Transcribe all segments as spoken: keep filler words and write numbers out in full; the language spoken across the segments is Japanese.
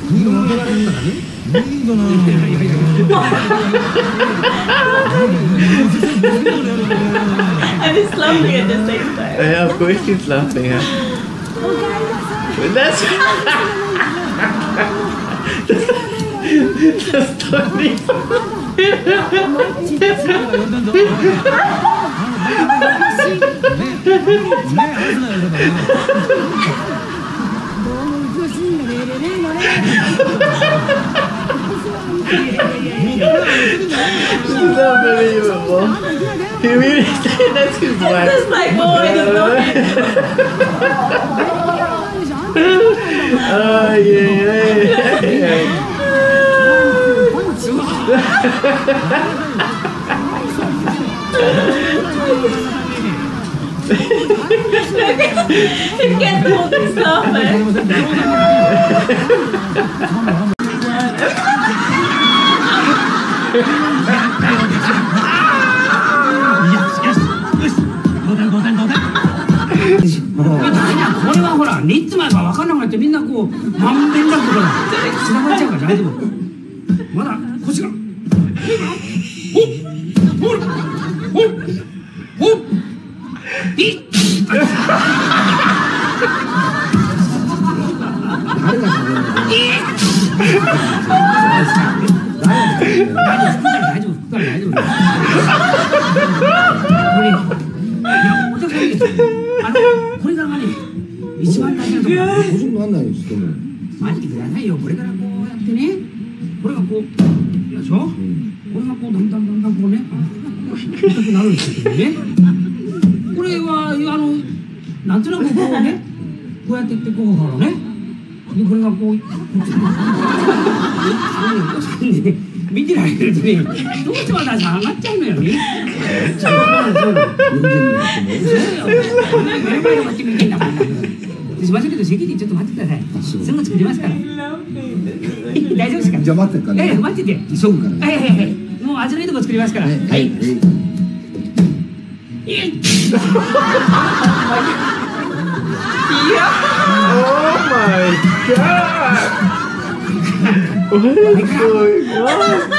にどのやるんだからね。にどの。いやいやいや。 And he's laughing at the same time. Yeah, of course he's laughing. Yeah. That's that's Tony. It's unbelievable. He really said that's his wife. It's like, oh, I don't know. Oh, yeah, yeah, yeah. He can't hold his stomach. これはほら、いつまでか分からなくなってみんなこう、まんべんなくからつながっちゃうから大丈夫。まだ、こっちから。ほっほっほっほっいっ誰が喋るの大丈夫、大丈夫、大丈夫、大丈夫。これ、いや、お客さんいいですよ。あの、これがね、一番大事なところ。 ご順番ないよ、しても。 待ってくださいよ、これからこうやってね。これがこう、よいしょ。これがこう、だんだんだんだんこうね、太くなるんですけどね。これは、あの、なんとなくこうね、こうやってやってこうほらね。で、これがこう、見てられるとね、どうしても私上がっちゃうのよね。そうなんですよ。しましょうけど、席でちょっと待ってください。すぐ作りますから。大丈夫ですか。 じゃあ待ってるから。 いやいや、待ってて。 急ぐから。 はいはいはい。もう味のいいとこ作りますから。はい。はい。 Oh my god! What is going on?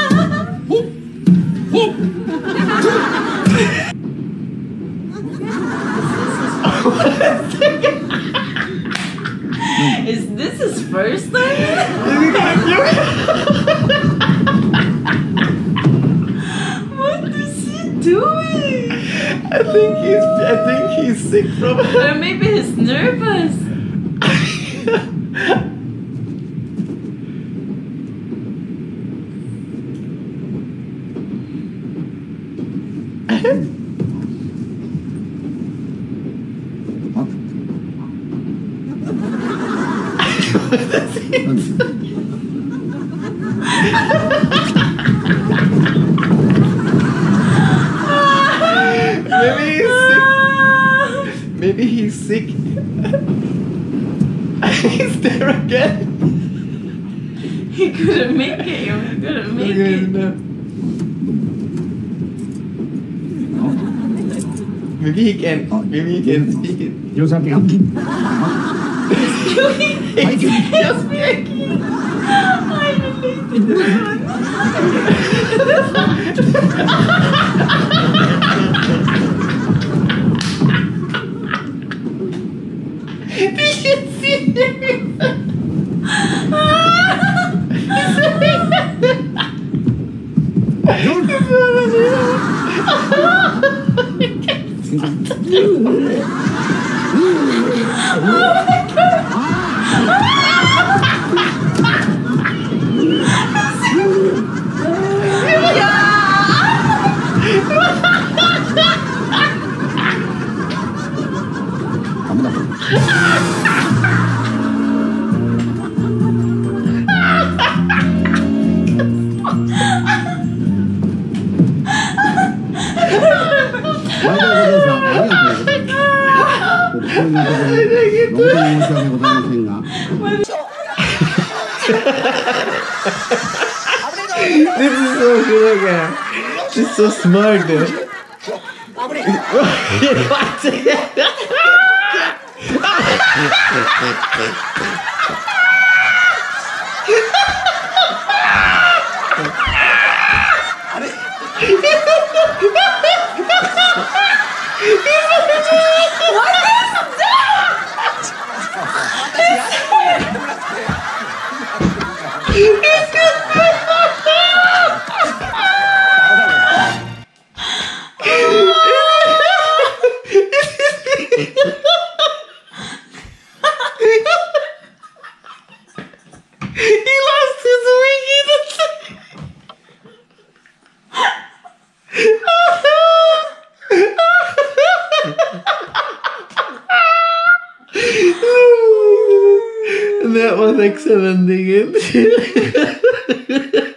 Is this his first time? What is he doing? I think he's I think he's sick from Or maybe he's nervous. Maybe he's sick. Maybe he's sick. He's there again. He couldn't make it. He couldn't make Okay, it. no. Maybe he can. Maybe he can speak it. You're something. He's just making. I related to Did you see it? This is so good again. This is so smart, dude. He lost his weakness. That was excellent again.